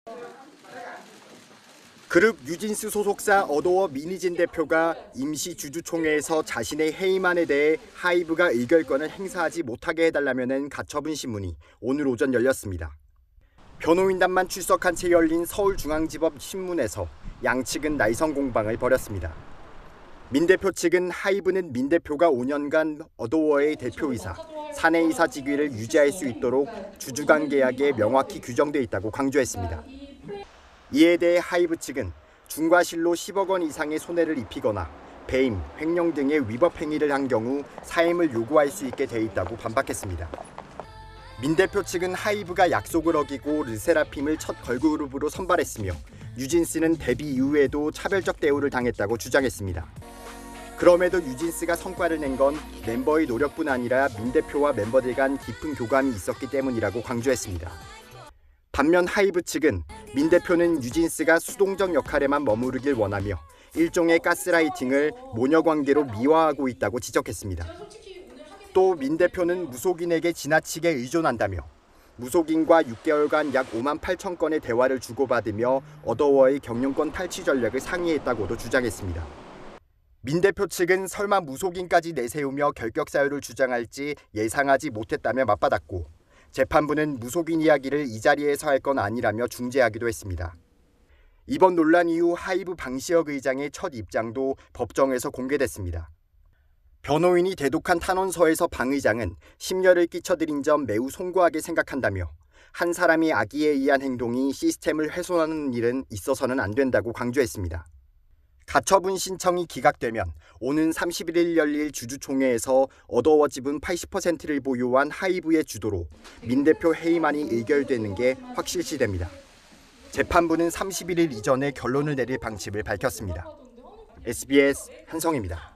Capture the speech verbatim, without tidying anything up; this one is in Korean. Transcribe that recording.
그룹 뉴진스 소속사 어도어 민희진 대표가 임시 주주총회에서 자신의 해임안에 대해 하이브가 의결권을 행사하지 못하게 해달라며 낸 가처분 신문이 오늘 오전 열렸습니다. 변호인단만 출석한 채 열린 서울중앙지법 신문에서 양측은 날선 공방을 벌였습니다. 민 대표 측은 하이브는 민 대표가 오 년간 어도어의 대표이사, 사내이사 직위를 유지할 수 있도록 주주간 계약에 명확히 규정돼 있다고 강조했습니다. 이에 대해 하이브 측은 중과실로 십억 원 이상의 손해를 입히거나 배임, 횡령 등의 위법 행위를 한 경우 사임을 요구할 수 있게 돼 있다고 반박했습니다. 민 대표 측은 하이브가 약속을 어기고 르세라핌을 첫 걸그룹으로 선발했으며 뉴진스는 데뷔 이후에도 차별적 대우를 당했다고 주장했습니다. 그럼에도 뉴진스가 성과를 낸 건 멤버의 노력뿐 아니라 민 대표와 멤버들 간 깊은 교감이 있었기 때문이라고 강조했습니다. 반면 하이브 측은 민 대표는 뉴진스가 수동적 역할에만 머무르길 원하며 일종의 가스라이팅을 모녀 관계로 미화하고 있다고 지적했습니다. 또 민 대표는 무속인에게 지나치게 의존한다며 무속인과 육 개월간 약 오만 팔천 건의 대화를 주고받으며 어도어의 경영권 탈취 전략을 상의했다고도 주장했습니다. 민 대표 측은 설마 무속인까지 내세우며 결격 사유를 주장할지 예상하지 못했다며 맞받았고 재판부는 무속인 이야기를 이 자리에서 할 건 아니라며 중재하기도 했습니다. 이번 논란 이후 하이브 방시혁 의장의 첫 입장도 법정에서 공개됐습니다. 변호인이 대독한 탄원서에서 방 의장은 심려를 끼쳐드린 점 매우 송구하게 생각한다며 한 사람이 악의에 의한 행동이 시스템을 훼손하는 일은 있어서는 안 된다고 강조했습니다. 가처분 신청이 기각되면 오는 삼십일 일 열릴 주주총회에서 어도어 지분 팔십 퍼센트를 보유한 하이브의 주도로 민 대표 해임안이 의결되는 게 확실시됩니다. 재판부는 삼십일 일 이전에 결론을 내릴 방침을 밝혔습니다. 에스비에스 한성입니다.